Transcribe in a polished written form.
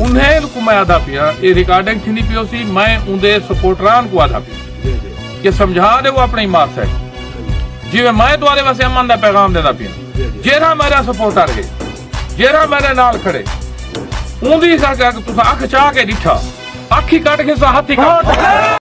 उन्हें को मैं आदा पिया ये रिकॉर्डिंग थी पियो सी मैं उनके सपोर्टरान को आदा पिया कि समझा दे वो अपनी मार से जिवे मैं तुम्हारे वास्ते अमन का पैगाम देता पिया जेरा मेरा सपोर्टर है जेरा मेरे नाल खड़े उन्दी सा तुसा अख चाह के डिठा अखी कट के हाथी